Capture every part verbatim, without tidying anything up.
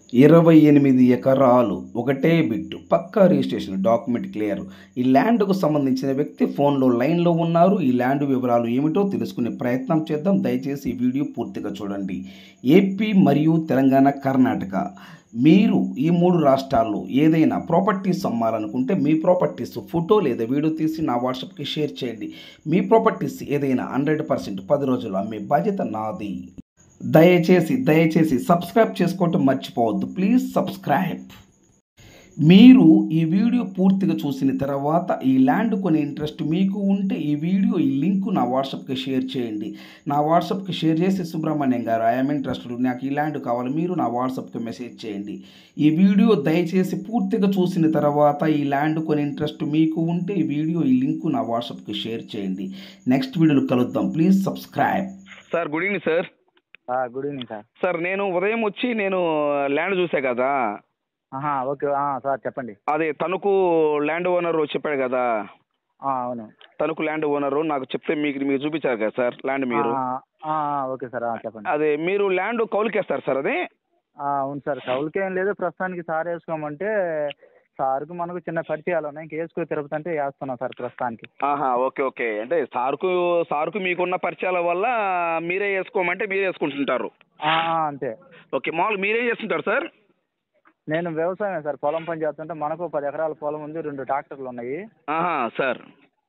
ఇరవై ఎనిమిది ఎకరాలు ఒకటే బిట్టు పక్కా రిజిస్ట్రేషన్ డాక్యుమెంట్ క్లియర్. ఈ ల్యాండ్కు సంబంధించిన వ్యక్తి ఫోన్లో లైన్లో ఉన్నారు. ఈ ల్యాండ్ వివరాలు ఏమిటో తెలుసుకునే ప్రయత్నం చేద్దాం. దయచేసి ఈ వీడియో పూర్తిగా చూడండి. ఏపీ మరియు తెలంగాణ, కర్ణాటక, మీరు ఈ మూడు రాష్ట్రాల్లో ఏదైనా ప్రాపర్టీస్ అమ్మాలనుకుంటే మీ ప్రాపర్టీస్ ఫోటో లేదా వీడియో తీసి నా వాట్సాప్కి షేర్ చేయండి. మీ ప్రాపర్టీస్ ఏదైనా హండ్రెడ్ పర్సెంట్ పది రోజులు అమ్మే బాధ్యత నాది. దయచేసి దయచేసి సబ్స్క్రైబ్ చేసుకోవటం మర్చిపోవద్దు. Please subscribe. మీరు ఈ వీడియో పూర్తిగా చూసిన తర్వాత ఈ ల్యాండ్ కొనే ఇంట్రెస్ట్ మీకు ఉంటే ఈ వీడియో ఈ లింక్ నా వాట్సాప్కి షేర్ చేయండి. నా వాట్సాప్కి షేర్ చేసి సుబ్రహ్మణ్యం గారు ఐఎమ్ ఇంట్రెస్టెడ్, నాకు ఈ ల్యాండ్ కావాలి, మీరు నా వాట్సాప్కి మెసేజ్ చేయండి. ఈ వీడియో దయచేసి పూర్తిగా చూసిన తర్వాత ఈ ల్యాండ్ కొనే ఇంట్రెస్ట్ మీకు ఉంటే ఈ వీడియో ఈ లింక్ నా వాట్సాప్కి షేర్ చేయండి. నెక్స్ట్ వీడియోలో కలుద్దాం. Please subscribe. Sir good evening sir. Good evening sir. Sir నేను ఉదయం వచ్చి నేను ల్యాండ్ చూసా కదా. ఆహా ఓకే సార్ చెప్పండి. అదే తణుకు ల్యాండ్ ఓనర్ చెప్పాడు కదా. అవును, తణుకు ల్యాండ్ ఓనరు నాకు చెప్తే మీకు మీకు చూపించారు కదా సార్ ల్యాండ్ మీరు. ఓకే సార్ చెప్పండి. అదే మీరు ల్యాండ్ కౌలుకేస్తారు సార్ అది? అవును సార్, కౌలుకేం లేదు, ప్రస్తుతానికి సార్ వేసుకోమంటే సార్కు మనకు చిన్న పరిచయాలు ఉన్నాయి, ఇంక వేసుకో తిరుపతి అంటే వేస్తున్నాం సార్ ప్రస్తుతానికి. ఆహా ఓకే ఓకే అంటే సార్కు సార్కు మీకున్న పరిచయాల వల్ల మీరే వేసుకోమంటే మీరే వేసుకుంటుంటారు. అంతే. ఓకే, మామూలు మీరేం చేస్తుంటారు సార్? నేను వ్యవసాయం సార్, పొలం పని చేస్తుంటే మనకు పది ఎకరాల పొలం ఉంది, రెండు ట్రాక్టర్లు ఉన్నాయి. ఆహా సార్.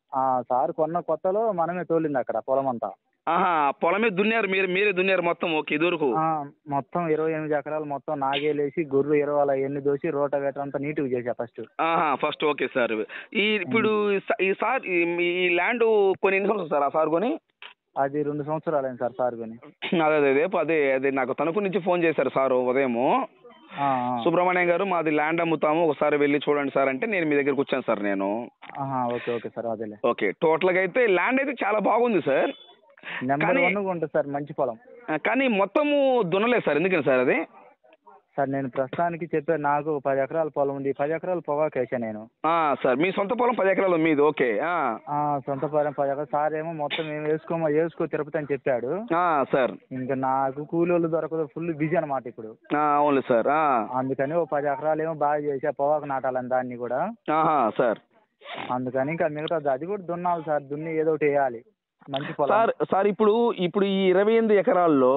సార్ కొన్న కొత్తలో మనమే తోలింది అక్కడ పొలం అంతా. ఆహా పొలమే దున్నారు మీరు, మీరే దున్నారు మొత్తం? ఓకే, ఇదివరకు మొత్తం ఇరవై ఎనిమిది ఎకరాలు మొత్తం నాగేలేసి గొర్రెలు ఇరవై అలా ఎన్ని దోసి రోటవేటర్ అంతా నీట్గా చేసా ఫస్ట్. ఆహా ఫస్ట్ ఓకే సార్. ఈ ఇప్పుడు ఈ సార్ ఈ ల్యాండ్ కొన్ని ఎన్ని సంవత్సరాలు సార్ ఆ సార్ కొని? అది రెండు సంవత్సరాలు అయింది సార్ సార్ కొని. అదే అదే రేపు అదే అదే నాకు తణుకు నుంచి ఫోన్ చేశారు సార్ ఉదయము. సుబ్రహ్మణ్యం గారు మాది ల్యాండ్ అమ్ముతాము, ఒకసారి వెళ్ళి చూడండి సార్ అంటే నేను మీ దగ్గరకు వచ్చాను సార్ నేను. ఓకే ఓకే సార్ అదే. ఓకే, టోటల్గా అయితే ల్యాండ్ అయితే చాలా బాగుంది సార్. నెంబర్ వన్ ఉంటుంది సార్, మంచి పొలం. కానీ మొత్తము దున్నలేదు సార్, ఎందుకని సార్ అది? సార్ నేను ప్రస్తుతానికి చెప్పాను, నాకు పది ఎకరాల పొలం ఉంది, పది ఎకరాల పొగాకు వేసా నేను. సార్ మీ సొంత పొలం పది ఎకరాలు మీది? ఓకే సొంత పొలం పది ఎకరాలు. సార్ ఏమో మొత్తం మేము వేసుకోమో వేసుకో తిరుపతి అని చెప్పాడు సార్. ఇంకా నాకు కూలీలు దొరకదు, ఫుల్ బిజీ అనమాట ఇప్పుడు. అవును సార్. అందుకని ఓ పది ఎకరాలు ఏమో బాగా చేసా పొగాకు నాటాలని దాన్ని కూడా సార్. అందుకని ఇంకా మిగతా అది కూడా దున్నాలి సార్, దున్ని ఏదో ఒకటి వేయాలి మంచి పొలం. సార్ సార్ ఇప్పుడు ఇప్పుడు ఈ ఇరవై ఎనిమిది ఎకరాల్లో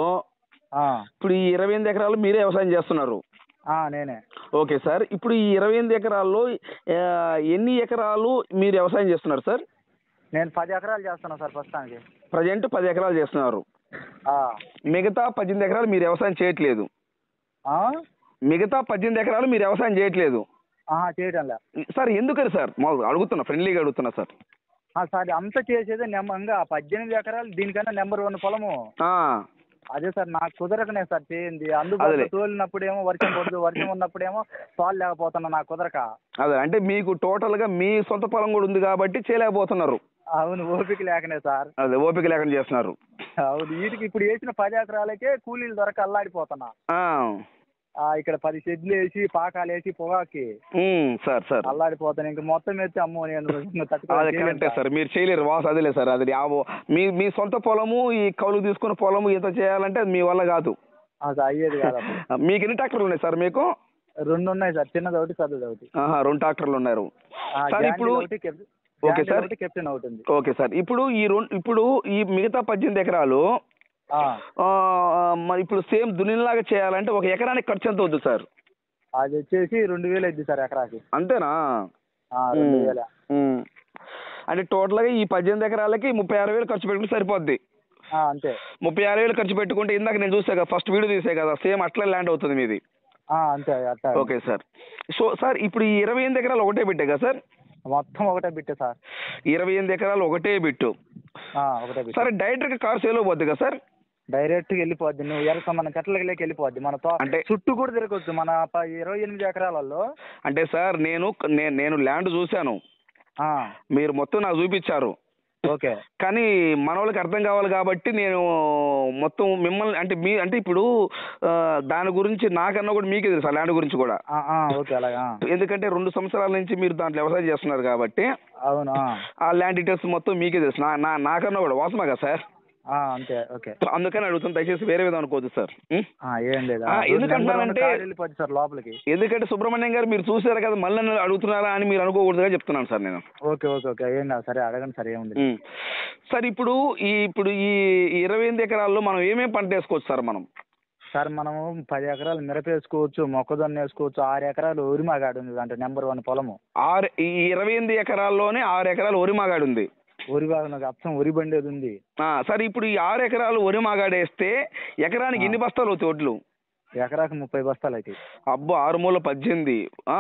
ఇప్పుడు ఈ ఇరవై ఎనిమిది ఎకరాలు మీరే వ్యవసాయం చేస్తున్నారు? నేనే. ఓకే సార్, ఇప్పుడు ఈ ఇరవై ఎనిమిది ఎకరాల్లో ఎన్ని ఎకరాలు మీరు వ్యవసాయం చేస్తున్నారు సార్? నేను పది ఎకరాలు చేస్తున్నా సార్ ప్రస్తుతానికి. ప్రజెంట్ పది ఎకరాలు చేస్తున్నారు. మిగతా పద్దెనిమిది ఎకరాలు మీరు వ్యవసాయం చేయట్లేదు? మిగతా పద్దెనిమిది ఎకరాలు మీరు వ్యవసాయం చేయట్లేదు చేయటంలే సార్. ఎందుకని సార్? మాకు అడుగుతున్నా, ఫ్రెండ్లీగా అడుగుతున్నా సార్. సార్ అంతా చేసేదే నెంబర్గా పద్దెనిమిది ఎకరాలు దీనికన్నా నెంబర్ వన్ పొలము. అదే సార్ నాకు కుదరకనే సార్ చేయింది. అందుబాటులో తోలినప్పుడేమో వర్షం పడుతుంది, వర్షం ఉన్నప్పుడేమో పాలు లేకపోతున్నా నాకు కుదరక. అదే అంటే మీకు టోటల్ గా మీ సొంత పొలం కూడా ఉంది కాబట్టి చేయలేకపోతున్నారు. అవును, ఓపిక లేకనే సార్. అదే ఓపిక లేకుండా చేస్తున్నారు. అవును, వీటికి ఇప్పుడు వేసిన పది ఎకరాలకే కూలీలు దొరక అల్లాడిపోతున్నా. ఇక్కడ పది షెడ్లు వేసి పాకాలు వేసి పొగాకి సార్ సార్ అల్లాడిపోతాను. ఇంకా మొత్తం వేస్తే అమ్మో నేను కరెక్టే సార్, మీరు చేయలేరు వాస్. అదేలే సార్, అది మీ మీ సొంత పొలము ఈ కౌలు తీసుకున్న పొలము ఇంత చేయాలంటే అది మీ వల్ల కాదు, అది అయ్యేది కాదు. మీకు ఎన్ని ట్రాక్టర్లు ఉన్నాయి సార్? మీకు రెండు ఉన్నాయి సార్, చిన్నది ఒకటి పెద్దది ఒకటి. రెండు ట్రాక్టర్లు ఉన్నారు సార్. ఇప్పుడు ఓకే సార్, కెప్టెన్ ఒకటి ఉంది. ఓకే సార్, ఇప్పుడు ఈ రెండు ఇప్పుడు ఈ మిగతా పద్దెనిమిది ఎకరాలు మరి ఇప్పుడు సేమ్ దున్నిలాగా చేయాలంటే ఒక ఎకరానికి ఖర్చు ఎంత అవుతుంది సార్? అది వచ్చేసి రెండు వేలు అయింది సార్ ఎకరాకి. అంతేనా? రెండు వేల. అంటే టోటల్గా ఈ పద్దెనిమిది ఎకరాలకి ముప్పై ఆరు వేలు ఖర్చు పెట్టుకుంటే సరిపోద్ది. అంతే. ముప్పై ఆరు వేలు ఖర్చు పెట్టుకుంటే ఇందాక నేను చూసా కదా, ఫస్ట్ వీడియో తీసే కదా, సేమ్ అట్లా ల్యాండ్ అవుతుంది మీది. అంతే. Okay sir. సో సార్ ఇప్పుడు ఈ ఇరవై ఎనిమిది ఎకరాలు ఒకటే బిట్టే కదా సార్? మొత్తం ఒకటే బిట్టే సార్. ఇరవై ఎనిమిది ఎకరాలు ఒకటే బిట్టు. ఒకటే బిట్టు. సరే డైరెక్ట్గా కార్ సేల్ అయిపోద్ది కదా సార్? డైరెక్ట్గా వెళ్ళిపోద్ది, నువ్వు ఎరక మన చెట్లకి వెళ్ళిపోద్ది, మన అంటే చుట్టూ కూడా తిరగొచ్చు మన ఇరవై ఎనిమిది ఎకరాలలో. అంటే సార్ నేను నేను ల్యాండ్ చూశాను, మీరు మొత్తం నాకు చూపించారు. ఓకే, కానీ మన వాళ్ళకి అర్థం కావాలి కాబట్టి నేను మొత్తం మిమ్మల్ని అంటే మీ అంటే ఇప్పుడు దాని గురించి నాకన్నా కూడా మీకే తెలుసు ఆ ల్యాండ్ గురించి కూడా. ఓకే అలాగా. ఎందుకంటే రెండు సంవత్సరాల నుంచి మీరు దాంట్లో వ్యవసాయం చేస్తున్నారు కాబట్టి అవును, ఆ ల్యాండ్ డీటెయిల్స్ మొత్తం మీకే తెలుసు. నా నాకన్నా కూడా వాసమా కదా సార్? ఆ, అంతే. ఓకే. అందుకని అడుగుతాను, దయచేసి వేరే విధం అనుకోవద్దు సార్. ఉం? ఆ, ఏం లేదు. ఆ, ఎందుకంటున్నానంటే వెళ్ళిపోద్ది సార్ లోపలికి. ఎందుకంటే సుబ్రహ్మణ్యం గారు మీరు చూసారు కదా, మళ్ళీ నన్ను అడుగుతున్నారా అని మీరు అనుకోకూడదుగా చెప్తున్నాను సార్ నేను. ఓకే ఓకే ఓకే ఏం కాదు. సరే అడగండి సార్, ఏముంది. ఉం. సార్ ఇప్పుడు ఈ ఇప్పుడు ఈ ఇరవై ఎనిమిది ఎకరాల్లో మనం ఏమేమి పంట వేసుకోవచ్చు సార్ మనం? సార్ మనము పది ఎకరాలు మిరప వేసుకోవచ్చు, మొక్కజొన్న వేసుకోవచ్చు, ఆరు ఎకరాలు ఉరిమాగాడు ఉంది, అంటే నెంబర్ వన్ పొలము. ఆరు ఈ ఇరవై ఎనిమిది ఎకరాల్లోనే ఆరు ఎకరాలు వరి మాగాడు ఉంది. ఉరి బాగా అచ్చం ఉరి బండేది ఉంది. ఆ, సార్ ఇప్పుడు ఈ ఆరు ఎకరాలు వరి మాగాడు వేస్తే ఎకరానికి ఎన్ని బస్తాలు అవుతాయి వడ్లు? ఎకరాకి ముప్పై బస్తాలు అవుతాయి. అబ్బో, ఆరు మూల పద్దెనిమిది, ఆ,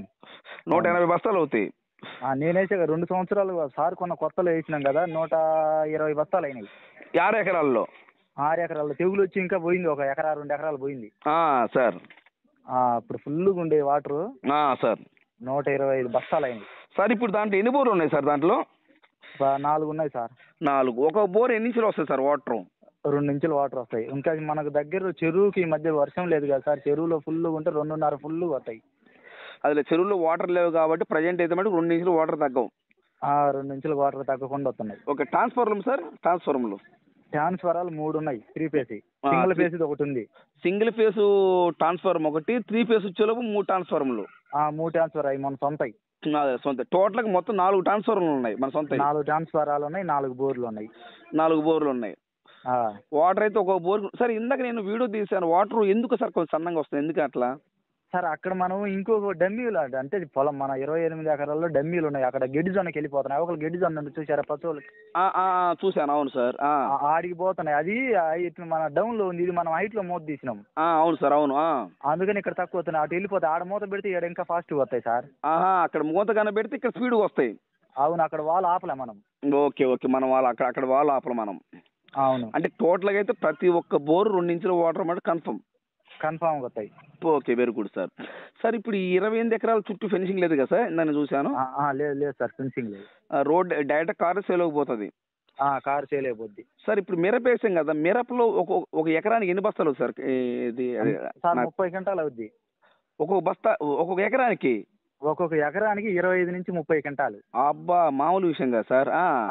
నూట ఎనభై బస్తాలు అవుతాయి. నేనేసే రెండు సంవత్సరాలు సార్ కొన్న కొత్తలో వేసినాం కదా, నూట ఇరవై బస్తాలు అయినాయి ఆరు ఎకరాల్లో. ఆరు ఎకరాల్లో తెగులు వచ్చి ఇంకా పోయింది, ఒక ఎకరా రెండు ఎకరాలు పోయింది. సార్ ఇప్పుడు ఫుల్గా ఉండే వాటరు. సార్ నూట ఇరవై ఐదు బస్తాలు అయినాయి సార్. ఇప్పుడు దాంట్లో ఎన్ని బోర్లు ఉన్నాయి సార్? దాంట్లో నాలుగు ఉన్నాయి సార్. నాలుగు. ఒక బోర్ ఎన్ని ఇంచులు వస్తాయి సార్ వాటర్? రెండు ఇంచులు వాటర్ వస్తాయి. ఇంకా మనకు దగ్గర చెరువుకి ఈ మధ్య వర్షం లేదు కదా సార్, చెరువులో ఫుల్గా ఉంటే రెండున్నర ఫుల్గా వస్తాయి. అదిలే, చెరువులో వాటర్ లేవు కాబట్టి ప్రజెంట్ అయితే మటుకు రెండు ఇంచులు వాటర్ తగ్గవు. రెండు ఇంచులు వాటర్ తగ్గకుండా వస్తున్నాయి. ఓకే. Transformer sir? ట్రాన్స్ఫార్మర్లు ట్రాన్స్ఫారాలు మూడు ఉన్నాయి. త్రీ ఫేస్, సింగిల్ ఫేస్ ఒకటి ఉంది. సింగిల్ ఫేస్ ట్రాన్స్ఫార్మర్ ఒకటి, త్రీ ఫేస్ వచ్చేలోపు మూడు ట్రాన్స్ఫార్మర్లు. మూడు ట్రాన్స్ఫర్ అవి మన సొంతయి. సొంత టోటల్గా మొత్తం నాలుగు ట్రాన్స్ఫార్మర్లు ఉన్నాయి మన సొంత. నాలుగు ట్రాన్స్ఫారాలు ఉన్నాయి, నాలుగు బోర్లు ఉన్నాయి. నాలుగు బోర్లు ఉన్నాయి. వాటర్ అయితే ఒక బోర్. సార్ ఇందాక నేను వీడియో తీసాను, వాటర్ ఎందుకు సార్ కొంచెం సన్నంగా వస్తుంది, ఎందుకు అట్లా? సార్ అక్కడ మనం ఇంకొక డమ్మీలు అంటే పొలం మన ఇరవై ఎనిమిది ఎకరాల్లో డమ్మీలు ఉన్నాయి. అక్కడ గడ్డి జొన్నకి వెళ్ళిపోతున్నాయి. ఒకళ్ళు గడ్డి జొన్న చూసారా పశువులు? చూసాను. అవును సార్. ఆడికి పోతున్నాయి. అది మన డౌన్ లో ఉంది, ఇది మనం హైట్ లో మూత తీసినాం. అవును సార్. అవును. అందుకని ఇక్కడ తక్కువ వస్తున్నాయి. అటు వెళ్ళిపోతాయి. ఆడ మూత పెడితే ఇక్కడ ఇంకా ఫాస్ట్ గా వస్తాయి సార్. అక్కడ మూత కనబెడితే ఇక్కడ స్పీడ్ వస్తాయి. అవును, అక్కడ వాళ్ళు ఆపలే మనం. Okay okay. మనం వాళ్ళు అక్కడ అక్కడ వాళ్ళు ఆపలే మనం. అవును. అంటే టోటల్గా అయితే ప్రతి ఒక్క బోర్ రెండు ఇంచుల వాటర్ మాట కన్ఫర్మ్ కన్ఫామ్ వస్తాయి. Okay, very good sir. Sir ఇప్పుడు ఈ ఇరవై ఎనిమిది ఎకరాల చుట్టూ ఫెన్సింగ్ లేదు కదా సార్? నేను చూశాను. లేదు లేదు సార్, ఫెన్సింగ్ లేదు. రోడ్ డైరెక్ట్ కారు సేల్ అయిపోతుంది. కారు సేల్ అయిపోద్ది సార్. ఇప్పుడు మిరప వేసాం కదా, మిరపలో ఒక ఒక ఎకరానికి ఎన్ని బస్తాలు సార్? ఇది ముప్పై క్వింటాలు అవుద్ది ఒక్కొక్క బస్తా ఒక్కొక్క ఎకరానికి. ఒక్కొక్క ఎకరానికి ఇరవై ఐదు నుంచి ముప్పై క్వింటాలు. అబ్బా, మామూలు విషయం కదా సార్.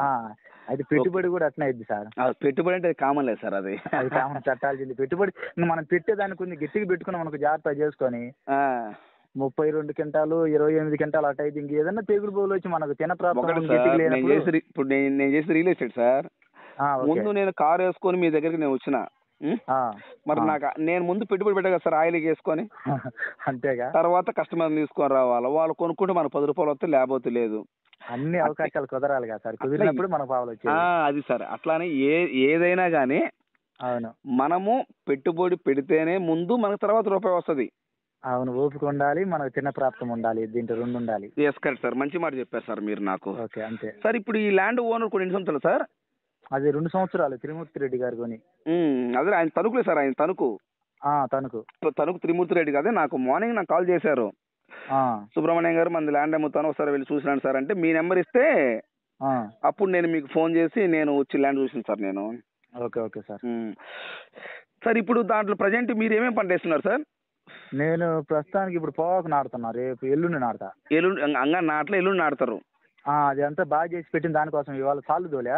అది పెట్టుబడి కూడా అట్లా అయింది సార్. పెట్టుబడి అంటే కామన్ లేదు సార్, అది అది కామన్ చట్టాల్సింది. పెట్టుబడి మనం పెట్టేదానికి ఉంది, గట్టిగా పెట్టుకున్నాం మనకు జాగ్రత్త చేసుకొని ముప్పై రెండు క్వింటాలు ఇరవై ఎనిమిది క్వింటాలు అట్ట అయితే ఇంక ఏదన్నా తెగులు బోలు వచ్చి మనకు తిన ప్రాబ్లం. ఇప్పుడు నేను చేసి రియల్ ఎస్టేట్ సార్. ముందు నేను కారు వేసుకొని మీ దగ్గరికి నేను వచ్చిన, మరి నాకు నేను ముందు పెట్టుబడి పెట్టా కదా సార్, ఆయిల్ వేసుకొని. అంతేగా. తర్వాత కస్టమర్ తీసుకొని రావాలి, వాళ్ళు కొనుక్కుంటే మనకు పది రూపాయలు వస్తే లేకపోతే లేదు. అన్ని అవకాశాలు కుదరాలి కదా సార్, కుదిరినప్పుడు మనకు పావులు వచ్చాయి. అది సార్. అట్లానే ఏ ఏదైనా కానీ అవును, మనము పెట్టుబడి పెడితేనే ముందు మనకు తర్వాత రూపాయి వస్తుంది. అవును, ఓపిక ఉండాలి, మనకు చిన్న ప్రాప్తం ఉండాలి, దీంట్లో రెండు ఉండాలి. ఎస్ కరెక్ట్ సార్, మంచి మాట చెప్పారు సార్ మీరు నాకు. ఓకే, అంతే సార్. ఇప్పుడు ఈ ల్యాండ్ ఓనర్ కొన్ని ఎన్ని సంవత్సరాలు సార్? అది రెండు సంవత్సరాలు త్రిమూర్తి రెడ్డి గారు కొని. అదే ఆయన తణుకులే సార్, ఆయన తణుకు తణుకు తణుకు త్రిమూర్తి రెడ్డి కాదే. నాకు మార్నింగ్ నాకు కాల్ చేశారు, సుబ్రహ్మణ్యం గారు మంది ల్యాండ్ అమ్ముతాను ఒకసారి వెళ్ళి చూసినాను సార్ అంటే, మీ నెంబర్ ఇస్తే అప్పుడు నేను మీకు ఫోన్ చేసి నేను వచ్చి ల్యాండ్ చూసాను సార్ నేను. Okay okay sir. సార్ ఇప్పుడు దాంట్లో ప్రజెంట్ మీరు ఏమేమి పంట వేస్తున్నారు సార్? నేను ప్రస్తుతానికి ఇప్పుడు పొగాకు నాటుతున్నా, రేపు ఎల్లుండి నాటుతా. ఎల్లుండి అంగా నాట్ల ఎల్లుండి నాటుతారు? అది అంతా బాగా చేసి పెట్టిన దానికోసం ఇవాళ సాలు దోలే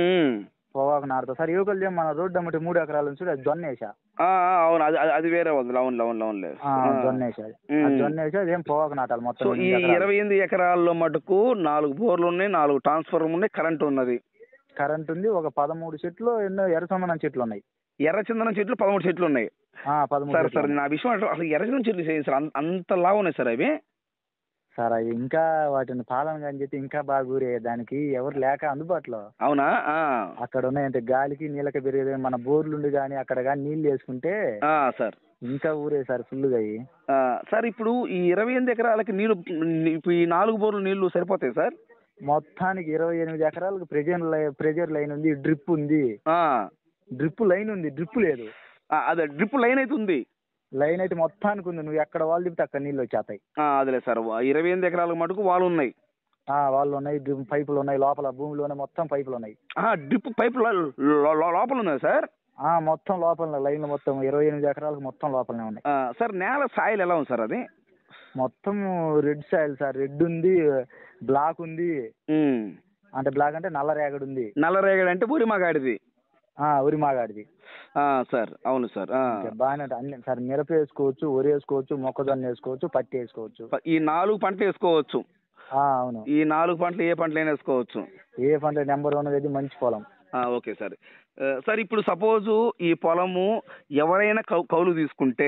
పొగాకు నాటుతా సార్. యువకులు మన రోడ్డు అమ్మటి మూడు ఎకరాల నుంచి అది జొన్న వేసా. అవును, అది అది వేరే ఉంది. అవును అవును అవును లేదు, జొన్న వేసా జొన్న వేసా అదేం పొగాకు నాటాలి మొత్తం. ఈ ఇరవై ఎనిమిది ఎకరాల్లో మటుకు నాలుగు బోర్లు ఉన్నాయి, నాలుగు ట్రాన్స్ఫార్మర్ ఉన్నాయి, కరెంట్ ఉన్నది. కరెంట్ ఉంది. ఒక పదమూడు చెట్లు ఎన్నో ఎర్రచందనం చెట్లు ఉన్నాయి. ఎర్రచందనం చెట్లు పదమూడు చెట్లు ఉన్నాయి. సార్ సార్ నా విషయం అసలు ఎర్రచందనం చెట్లు చేయండి సార్, అంత లావు ఉన్నాయి సార్ అవి. సార్ అవి ఇంకా వాటిని పాలన కానీ చెప్పి ఇంకా బాగా ఊరే, దానికి ఎవరు లేక అందుబాటులో. అవునా? అక్కడ ఉన్నాయంటే గాలికి నీళ్ళకి పెరిగేది, మన బోర్లుండి కానీ అక్కడ కానీ నీళ్ళు వేసుకుంటే సార్ ఇంకా ఊరే సార్ ఫుల్గా అయ్యి. సార్ ఇప్పుడు ఈ ఇరవై ఎనిమిది ఎకరాలకి నీళ్లు ఇప్పుడు ఈ నాలుగు బోర్లు నీళ్లు సరిపోతాయి సార్? మొత్తానికి ఇరవై ఎనిమిది ఎకరాలకు ప్రెజర్ ప్రెజర్ లైన్ ఉంది, డ్రిప్ ఉంది. డ్రిప్ లైన్ ఉంది, డ్రిప్ లేదు. అదే డ్రిప్ లైన్ అయితే ఉంది. లైన్ అయితే మొత్తానికి ఉంది, నువ్వు ఎక్కడ వాళ్ళు చెప్తే అక్కడ నీళ్ళు వచ్చేస్తాయి. అదేలే సార్. ఇరవై ఎనిమిది ఎకరాలకు మటుకు వాళ్ళు ఉన్నాయి. వాళ్ళు ఉన్నాయి, డ్రిప్ పైపులు ఉన్నాయి, లోపల భూమిలోనే మొత్తం పైపులు ఉన్నాయి. డ్రిప్ పైపులు లోపల ఉన్నాయి సార్? మొత్తం లోపల లైన్లు మొత్తం ఇరవై ఎనిమిది ఎకరాలకు మొత్తం లోపలనే ఉన్నాయి సార్. నేల సాయిల్ ఎలా ఉంది సార్? అది మొత్తం రెడ్ సాయిల్ సార్. రెడ్ ఉంది, బ్లాక్ ఉంది. అంటే బ్లాక్ అంటే నల్ల రేగడి ఉంది. నల్ల రేగడి అంటే ఊరి మగాడిది. ఉరి మాగాడిది సార్. అవును సార్. బాగానే అన్ని సార్. మిరప వేసుకోవచ్చు, వరి వేసుకోవచ్చు, మొక్కజొన్న వేసుకోవచ్చు, పత్తి వేసుకోవచ్చు. ఈ నాలుగు పంటలు వేసుకోవచ్చు. అవును, ఈ నాలుగు పంటలు ఏ పంటలైనా వేసుకోవచ్చు. ఏ పంట నెంబర్ వన్ అనేది మంచి పొలం. Okay sir. సార్ ఇప్పుడు సపోజు ఈ పొలము ఎవరైనా కౌ కౌలు తీసుకుంటే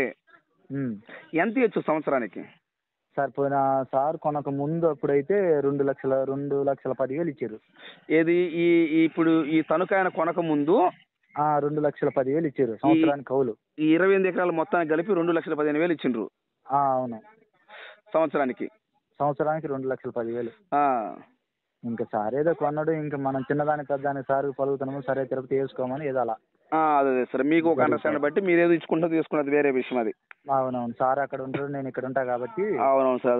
ఎంత ఇవ్వచ్చు సంవత్సరానికి? సార్ పోయిన సార్ కొనక ముందు అప్పుడైతే రెండు లక్షల రెండు లక్షల పదివేలు ఇచ్చారు. ఏది ఈ ఇప్పుడు ఈ తనుకాయన కొనక ముందు రెండు లక్షల పదివేలు ఇచ్చారు సంవత్సరానికి కౌలు. ఈ ఇరవై ఎనిమిది ఎకరాలు మొత్తానికి కలిపి రెండు లక్షల పదిహేను వేలు ఇచ్చిండ్రు అవును, సంవత్సరానికి. సంవత్సరానికి రెండు లక్షల పదివేలు. ఇంకా సార్ ఏదో కొన్నాడు, ఇంకా మనం చిన్నదాని పెద్దదానికి సార్ పలుకుతున్నాము, సరే తిరుపతి వేసుకోమని ఏదో అలా. అదే సార్, మీకు ఒక అండర్స్టాండ్ బట్టి మీరు ఏదో ఇచ్చుకుంటూ తీసుకున్నది వేరే విషయం అది. అవునవును, సార్ అక్కడ ఉంటారు, నేను ఇక్కడ ఉంటా కాబట్టి. అవునవును సార్.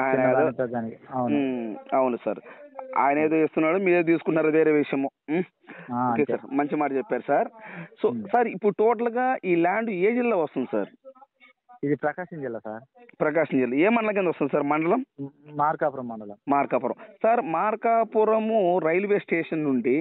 అదే అవును సార్, ఆయన ఏదో ఇస్తున్నాడు, మీరేదో తీసుకున్నారు వేరే విషయము. ఓకే సార్, మంచి మాట చెప్పారు సార్. సో సార్ ఇప్పుడు టోటల్ గా ఈ ల్యాండ్ ఏ జిల్లా వస్తుంది సార్? ఇది ప్రకాశం జిల్లా సార్. ప్రకాశం జిల్లా ఏ మండలం కింద వస్తుంది సార్? మండలం మార్కాపురం మండలం. Markapuram sir. Markapuram railway station నుండి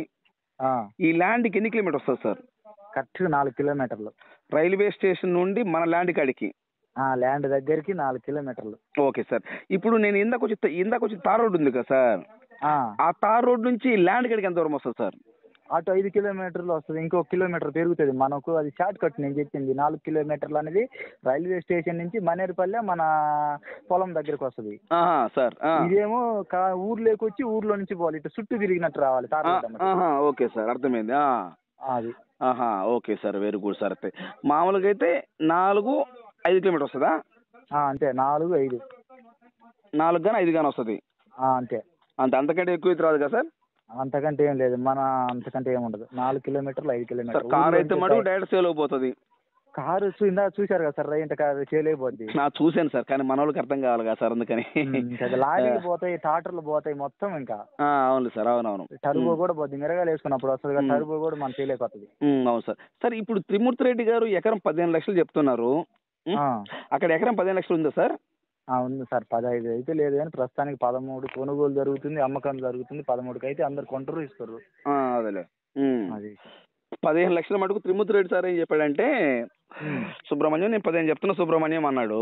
ఈ ల్యాండ్కి ఎన్ని కిలోమీటర్ వస్తుంది సార్? కరెక్ట్ నాలుగు కిలోమీటర్లు. రైల్వే స్టేషన్ నుండి మన ల్యాండ్ కాడికి ల్యాండ్ దగ్గరికి నాలుగు కిలోమీటర్లు. Okay sir. ఇప్పుడు నేను ఇందాక వచ్చి ఇందాక వచ్చి తార్ రోడ్ ఉంది కదా సార్, ఆ తార్ రోడ్ నుంచి ల్యాండ్ కాడికి ఎంత దూరం వస్తుంది సార్? అటు ఐదు కిలోమీటర్లు వస్తుంది, ఇంకో కిలోమీటర్ పెరుగుతుంది మనకు. అది షార్ట్ కట్ నేను చెప్పింది. నాలుగు కిలోమీటర్లు అనేది రైల్వే స్టేషన్ నుంచి మనేరుపల్లె మన పొలం దగ్గరకు వస్తుంది సార్. ఇదేమో ఊర్లోకి వచ్చి ఊర్లో నుంచి పోవాలి, ఇటు చుట్టూ తిరిగినట్టు రావాలి. ఓకే సార్, అర్థమైంది. అది okay sir, very good sir. అయితే మామూలుగా అయితే నాలుగు ఐదు కిలోమీటర్ వస్తుందా? అంతే, నాలుగు ఐదు నాలుగు కానీ ఐదు కానీ వస్తుంది అంతే. అంత అంతకంటే ఎక్కువ అయితే రాదు కదా సార్? అంతకంటే ఏం లేదు, మన అంతకంటే ఏమి ఉండదు. నాలుగు కిలోమీటర్లు ఐదు కిలోమీటర్లు. కార్ అయితే మటుకు డైరెక్ట్ సేల్ అయిపోతుంది. కారు ఇందా చూసారు కదా సార్, ఇంత సేల్ అయిపోద్ది. నా చూసాను సార్, కానీ మన వాళ్ళకి అర్థం కావాలి కదా సార్, అందుకని. లారీలు పోతాయి, టాటర్లు పోతాయి మొత్తం. ఇంకా అవును సార్, అవునవును. టర్బో కూడా పోద్ది, మిరగాలు వేసుకున్నప్పుడు వస్తుంది కదా, టర్బో కూడా మన సేల్ అయిపోతుంది. అవును సార్. సార్ ఇప్పుడు త్రిమూర్తి రెడ్డి గారు ఎకరం పదిహేను లక్షలు చెప్తున్నారు, అక్కడ ఎకరం పదిహేను లక్షలు ఉందా సార్? ఉంది సార్, పదహైదు అయితే లేదు కానీ ప్రస్తుతానికి పదమూడు కొనుగోలు జరుగుతుంది, అమ్మకం జరుగుతుంది. పదమూడుకి అయితే అందరు కొంటారు, ఇస్తారు. అదేలే. అది పదిహేను లక్షల మటుకు త్రిమూర్తి రెడ్డి సార్ ఏం చెప్పాడంటే, సుబ్రహ్మణ్యం నేను పదిహేను చెప్తున్నా సుబ్రహ్మణ్యం అన్నాడు.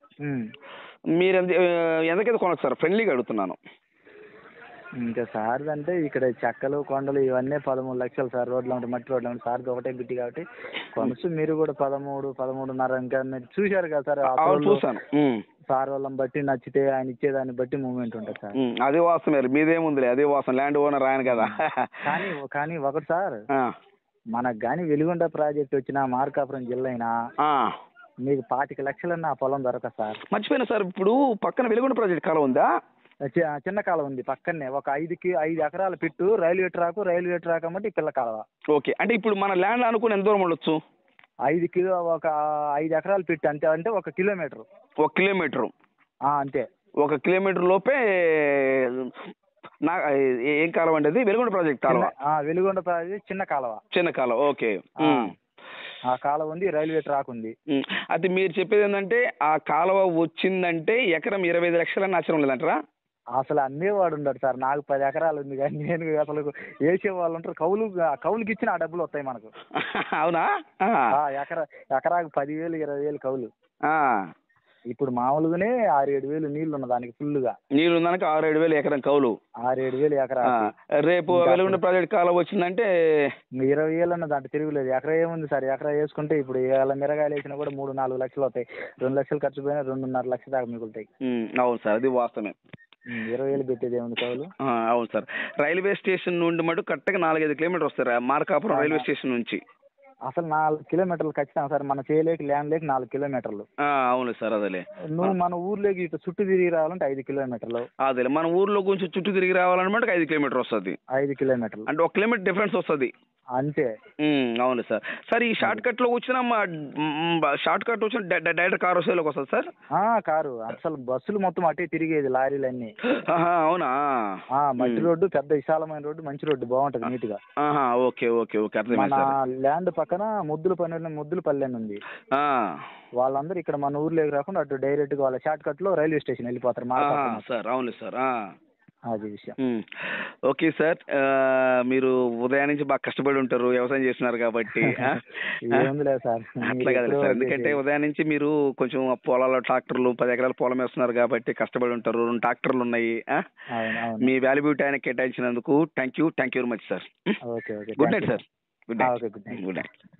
మీరు ఎంత ఎంతకైతే కొనచ్చు సార్? ఫ్రెండ్లీగా అడుగుతున్నాను. ఇంకా సార్ అంటే ఇక్కడ చెక్కలు కొండలు ఇవన్నీ పదమూడు లక్షలు సార్. రోడ్లు ఉంటాయి, మట్టి రోడ్లు ఉంటాయి. సార్ది ఒకటే బిట్టి కాబట్టి కొనసు. మీరు కూడా పదమూడు పదమూడున్నర ఇంకా మీరు చూశారు కదా సార్. చూసాను. సార్ వాళ్ళని బట్టి నచ్చితే ఆయన ఇచ్చేదాన్ని బట్టి మూవ్మెంట్ ఉంటుంది సార్. అదే వాస్తవం, మీదేముందిలే, అదే వాస్తవం. ల్యాండ్ ఓనర్ ఆయన కదా. కానీ కానీ ఒకటి సార్, మనకు కానీ వెలుగొండ ప్రాజెక్ట్ వచ్చినా మార్కాపురం జిల్లా అయినా మీకు పాతిక లక్షలన్నా ఆ పొలం దొరకదు సార్. మర్చిపోయినా సార్, ఇప్పుడు పక్కన వెలుగొండ ప్రాజెక్ట్ కాలం ఉందా? చిన్న కాలం ఉంది పక్కనే, ఒక ఐదుకి ఐదు ఎకరాల bit, railway track railway track అమ్మటి పిల్ల కాలువ. ఓకే, అంటే ఇప్పుడు మన ల్యాండ్ అనుకుని ఎంత దూరం ఉండొచ్చు? ఐదు కిలో ఒక ఐదు ఎకరాల పిట్టు అంతే, అంటే ఒక కిలోమీటర్. ఒక కిలోమీటర్ అంతే. ఒక కిలోమీటర్ లోపే నా ఏం కాలం అంటే అది? వెలుగొండ ప్రాజెక్ట్ కాలువ. వెలుగొండ ప్రాజెక్ట్ చిన్న కాలువ. చిన్న కాలువ, ఓకే. ఆ కాలువ ఉంది, రైల్వే ట్రాక్ ఉంది. అది మీరు చెప్పేది ఏంటంటే, ఆ కాలువ వచ్చిందంటే ఎకరం ఇరవై ఐదు లక్షలని ఆశ్చర్యం లేదంటారా? అసలు అమ్మేవాడు ఉన్నాడు సార్. నాకు పది ఎకరాలు ఉంది కానీ నేను అసలు వేసే వాళ్ళు ఉంటారు. కౌలు కౌలుకి ఇచ్చిన ఆ డబ్బులు వస్తాయి మనకు. అవునా? ఎకరా ఎకరాకు పదివేలు ఇరవై వేలు కౌలు. ఇప్పుడు మామూలుగానే ఆరు ఏడు వేలు నీళ్లు ఉన్న దానికి ఫుల్గా. నీళ్లు ఉన్నదానికి ఆరు ఏడు వేలు ఎకరం కౌలు. ఆరు ఏడు వేలు ఎకరా. రేపు వెలుగొండ ప్రాజెక్ట్ కాలం వచ్చిందంటే ఇరవై వేలు అన్న దాంట్లో తిరుగులేదు. ఎకరా ఏముంది సార్, ఎకరా వేసుకుంటే ఇప్పుడు ఇలా మిరగాయలు వేసినా కూడా మూడు నాలుగు లక్షలు అవుతాయి. రెండు లక్షలు ఖర్చు పోయినా రెండున్నర లక్షల దాకా మిగులుతాయి. అవును సార్, అది వాస్తవమే. ఇరవై వేలు పెట్టేది ఏముంది కౌలు. అవును సార్. రైల్వే స్టేషన్ నుండి మటు కరెక్ట్గా నాలుగైదు కిలోమీటర్ వస్తారు మార్కాపురం రైల్వే స్టేషన్ నుంచి. అసలు నాలుగు కిలోమీటర్లు ఖచ్చితంగా సార్. మన చేయలేక ల్యాండ్ లేక నాలుగు కిలోమీటర్లు. అవును సార్, అదేలే. నువ్వు మన ఊర్లోకి ఇటు చుట్టూ తిరిగి రావాలంటే ఐదు కిలోమీటర్లు. అదే, మన ఊర్లో కొంచెం చుట్టూ తిరిగి రావాలన్నమాట ఐదు కిలోమీటర్ వస్తుంది. ఐదు కిలోమీటర్లు అంటే ఒక కిలోమీటర్ డిఫరెన్స్ వస్తుంది అంతే. అవును సార్. సార్ ఈ షార్ట్ కట్ లో వచ్చిన షార్ట్ కట్ వచ్చిన డైరెక్ట్ కార్ వస్తేలోకి వస్తుంది సార్? కారు అసలు బస్సులు మొత్తం అటే తిరిగేది, లారీలు అన్ని. అవునా? మట్టి రోడ్డు, పెద్ద విశాలమైన రోడ్డు, మంచి రోడ్డు, బాగుంటది నీట్ గా. Okay okay okay. మన ల్యాండ్ పక్కన ముద్దుల పల్లె ముద్దుల పల్లె ఉంది. వాళ్ళందరూ ఇక్కడ మన ఊర్లోకి రాకుండా అటు డైరెక్ట్ గా వాళ్ళ షార్ట్ కట్ లో రైల్వే స్టేషన్ వెళ్ళిపోతారు. సార్ అవును సార్. అది విషయం. ఓకే సార్, మీరు ఉదయం నుంచి బాగా కష్టపడి ఉంటారు వ్యవసాయం చేస్తున్నారు కాబట్టి. ఏముందిలే సార్, అట్లా కదా సార్, ఎందుకంటే ఉదయం నుంచి మీరు కొంచెం పొలాల్లో ట్రాక్టర్లు పది ఎకరాల పొలం వేస్తున్నారు కాబట్టి కష్టపడి ఉంటారు. రెండు ట్రాక్టర్లు ఉన్నాయి. మీ వాల్యుబుల్ టైం కేటాయించినందుకు thank you thank you very much sir. Okay okay good night sir. Good night. Okay good night. Good night.